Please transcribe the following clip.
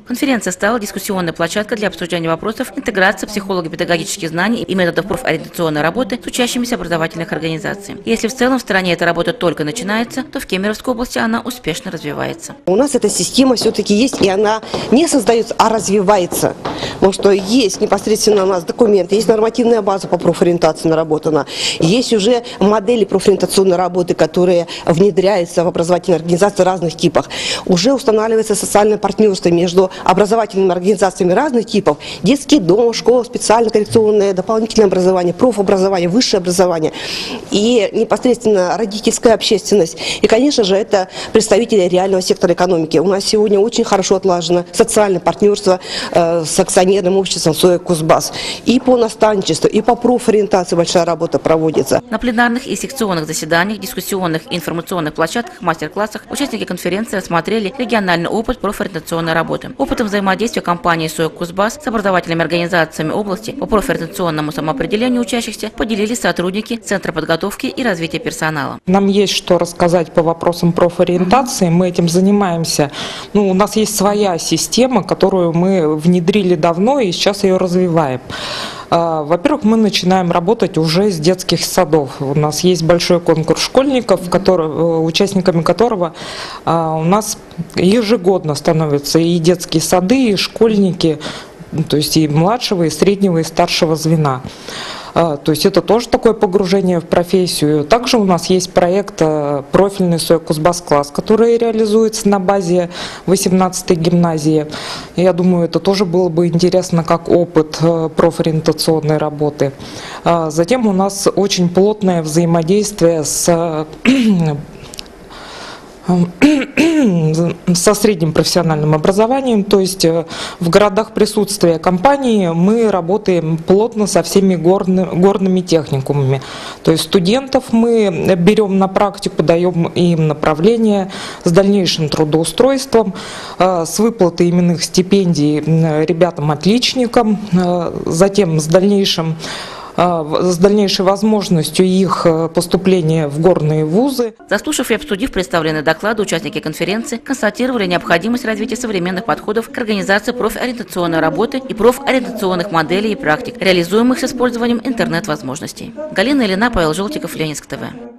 Конференция стала дискуссионной площадкой для обсуждения вопросов интеграции психолого-педагогических знаний и методов профориентационной работы с учащимися образовательных организаций. Если в целом в стране эта работа только начинается, то в Кемеровской области она успешно развивается. У нас эта система все-таки есть, и она не создается, а развивается. Потому что есть непосредственно у нас документы, есть нормативная база по профориентации наработана, есть уже модели профориентационной работы, которые внедряются в образовательные организации разных типов. Уже устанавливается социальное партнерство между образовательными организациями разных типов. Детский дом, школа, специальное коррекционное, дополнительное образование, профобразование, высшее образование. И непосредственно родительская общественность. И, конечно же, это представители реального сектора экономики. У нас сегодня очень хорошо отлажено социальное партнерство с акционерным обществом СОЭ «Кузбасс». И по наставничеству, и по профориентации большая работа проводится. На пленарных и секционных заседаниях, дискуссионных и информационных площадках, мастер-классах участники конференции рассмотрели региональный опыт профориентационной работы. Опытом взаимодействия компании СОЭ «Кузбасс» с образовательными организациями области по профориентационному самоопределению учащихся поделились сотрудники Центра подготовки и развития персонала. Нам есть что рассказать по вопросам профориентации, мы этим занимаемся. У нас есть своя система, которую мы внедрили давно и сейчас ее развиваем. Во-первых, мы начинаем работать уже с детских садов. У нас есть большой конкурс школьников, участниками которого у нас ежегодно становятся и детские сады, и школьники, то есть и младшего, и среднего, и старшего звена. То есть это тоже такое погружение в профессию. Также у нас есть проект профильный СОЭ «Кузбасс-класс», который реализуется на базе 18-й гимназии. Я думаю, это тоже было бы интересно как опыт профориентационной работы. Затем у нас очень плотное взаимодействие со средним профессиональным образованием, то есть в городах присутствия компании мы работаем плотно со всеми горными техникумами. То есть студентов мы берем на практику, даем им направление с дальнейшим трудоустройством, с выплатой именных стипендий ребятам-отличникам, затем с дальнейшей возможностью их поступления в горные вузы. Заслушав и обсудив представленные доклады, участники конференции констатировали необходимость развития современных подходов к организации профориентационной работы и профориентационных моделей и практик, реализуемых с использованием интернет-возможностей. Галина Ильина, Павел Желтиков, Ленинск ТВ.